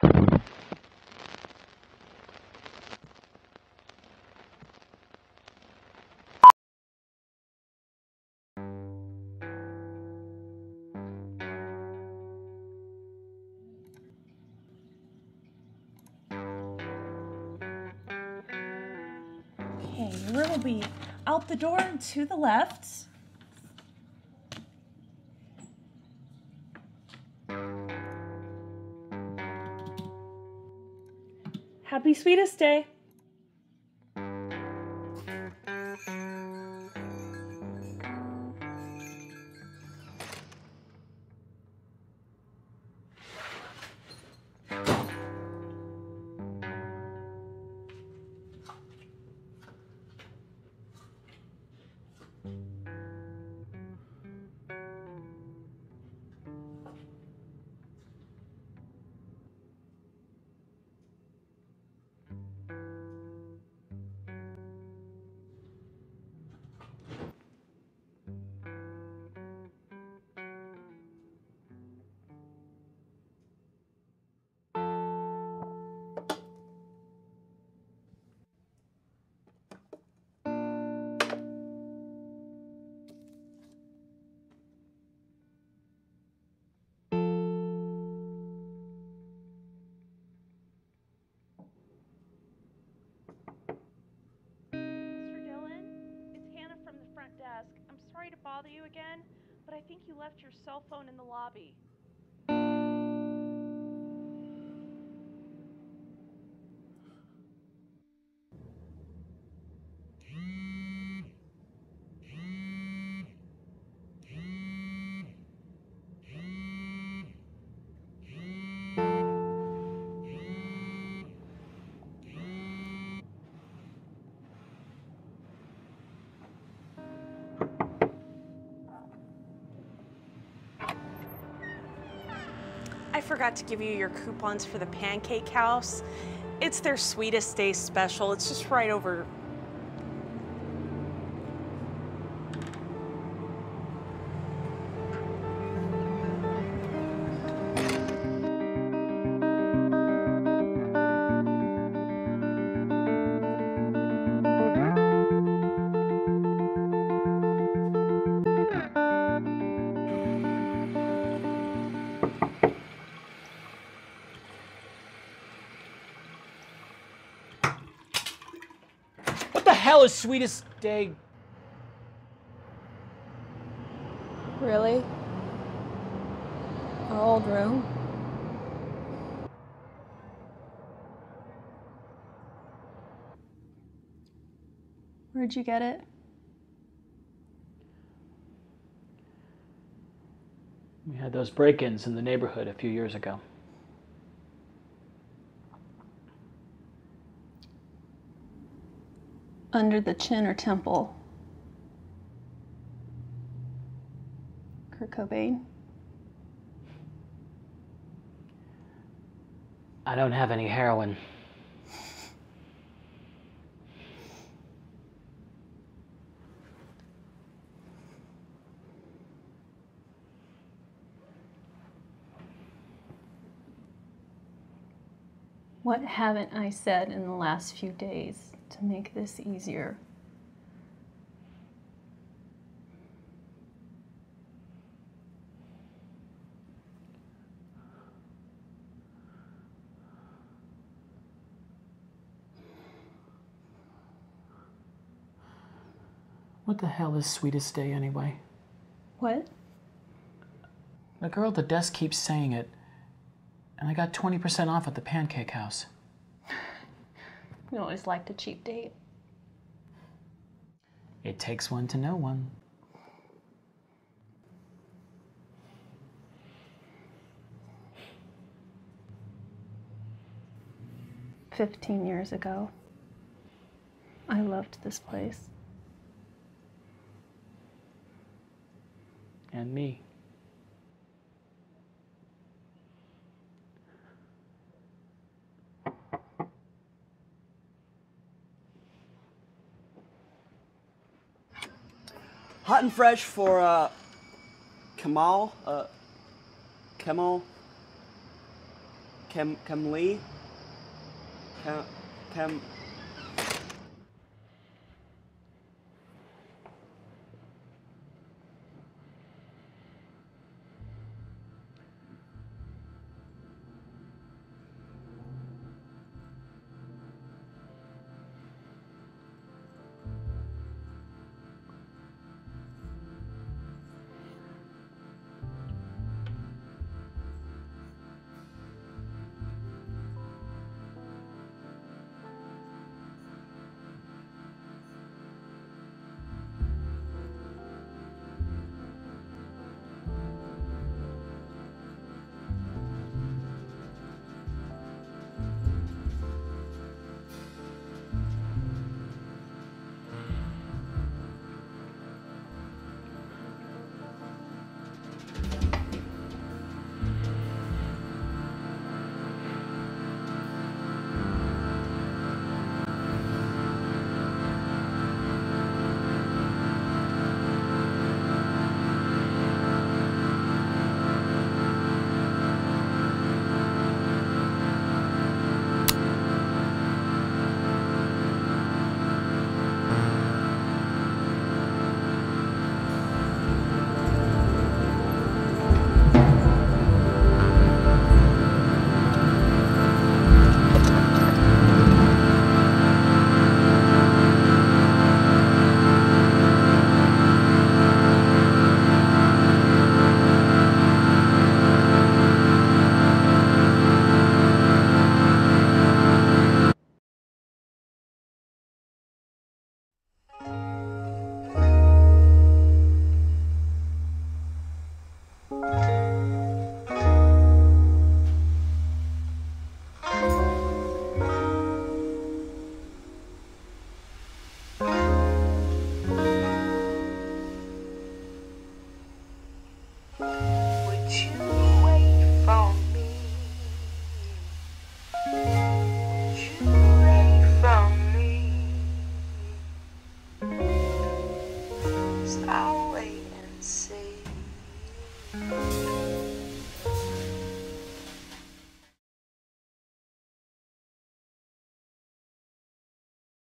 Okay, your room will be out the door and to the left. Happy Sweetest Day. Desk. I'm sorry to bother you again, but I think you left your cell phone in the lobby. I forgot to give you your coupons for the Pancake House. It's their Sweetest Day special. It's just right over. What the hell is Sweetest Day? Really? Our old room? Where'd you get it? We had those break-ins in the neighborhood a few years ago. Under the chin or temple? Kurt Cobain? I don't have any heroin. What haven't I said in the last few days to make this easier? What the hell is Sweetest Day anyway? What? The girl at the desk keeps saying it, and I got 20% off at the Pancake House. You always liked a cheap date. It takes one to know one. "15 years ago, I loved this place. And me. Hot and fresh for, Kemal? Conlee? Cam...